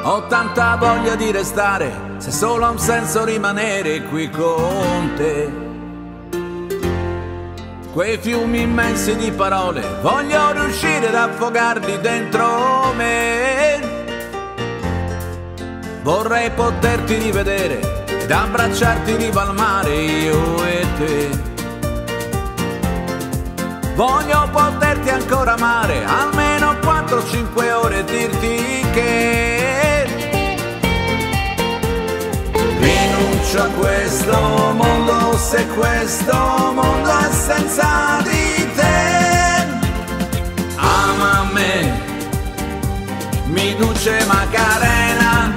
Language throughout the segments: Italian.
Ho tanta voglia di restare, se solo ha un senso rimanere qui con te. Quei fiumi immensi di parole, voglio riuscire ad affogarli dentro me. Vorrei poterti rivedere ed abbracciarti in riva al mare, io e te. Voglio poterti ancora amare, almeno 4-5 ore, e dirti che rinuncio a questo mondo se questo mondo è senza di te. Ama me, mi duce Macarena,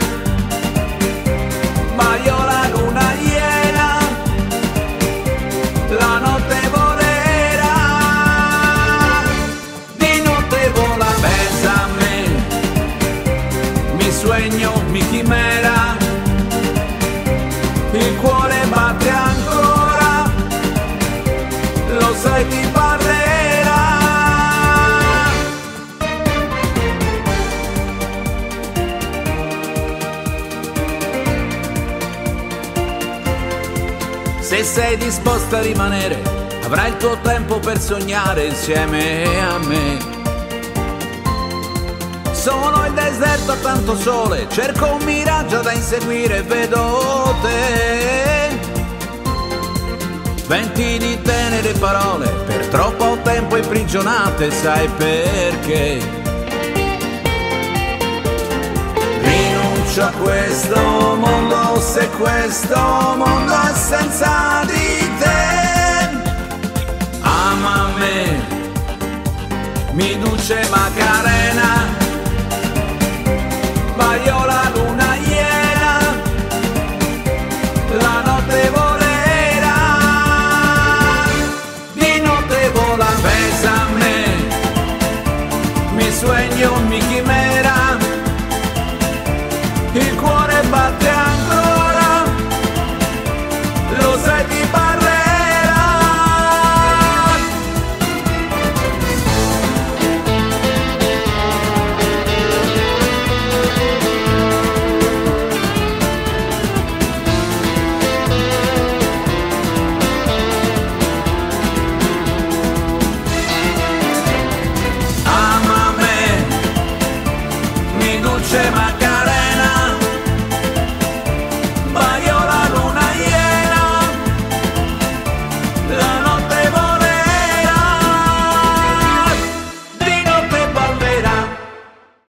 ma io la luna iena, la notte volerà, di notte vola, pensa a me, mi sueño, mi chimera, il cuore batte ancora, lo sai ti parlerà. Se sei disposta a rimanere, avrai il tuo tempo per sognare insieme a me. Sono il deserto a tanto sole, cerco un miraggio da inseguire e vedo te. Venti di tenere parole, per troppo tempo imprigionate, sai perché? Rinuncio a questo mondo se questo mondo è senza di te. Ama me, mi duce Macarena,